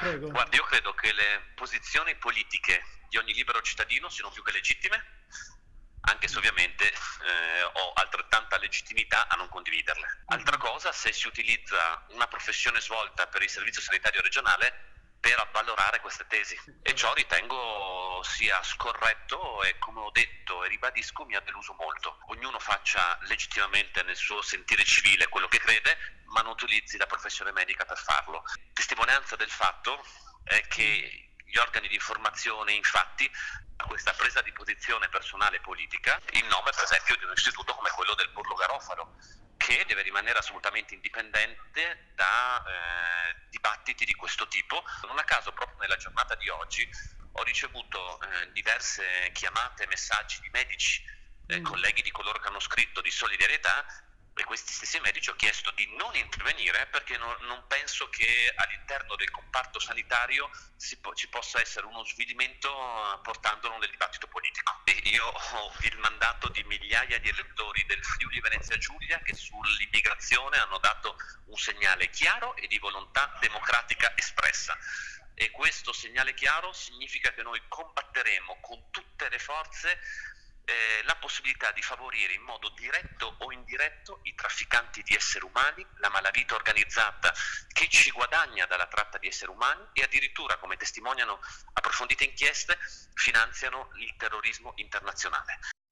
Prego. Guardi, io credo che le posizioni politiche di ogni libero cittadino siano più che legittime, anche se ovviamente ho altrettanta legittimità a non condividerle. Altra cosa se si utilizza una professione svolta per il servizio sanitario regionale per avvalorare queste tesi, e ciò ritengo sia scorretto e, come ho detto e ribadisco, mi ha deluso molto. Ognuno faccia legittimamente nel suo sentire civile quello che crede, ma non utilizzi la professione medica per farlo. Testimonianza del fatto è che gli organi di informazione, infatti, a questa presa di posizione personale politica in nome, per esempio, di un istituto come quello del Burlo Garofalo, che deve rimanere assolutamente indipendente da dibattiti di questo tipo. Non a caso, proprio nella giornata di oggi, ho ricevuto diverse chiamate e messaggi di medici, colleghi di coloro che hanno scritto, di solidarietà, e questi stessi medici ho chiesto di non intervenire perché non penso che all'interno del comparto sanitario ci possa essere uno svilimento portandolo nel dibattito politico. E io ho il mandato di migliaia di elettori del Friuli Venezia Giulia che sull'immigrazione hanno dato un segnale chiaro e di volontà democratica espressa. E questo segnale chiaro significa che noi combatteremo con tutte le forze la possibilità di favorire in modo diretto o indiretto i trafficanti di esseri umani, la malavita organizzata che ci guadagna dalla tratta di esseri umani e addirittura, come testimoniano approfondite inchieste, finanziano il terrorismo internazionale.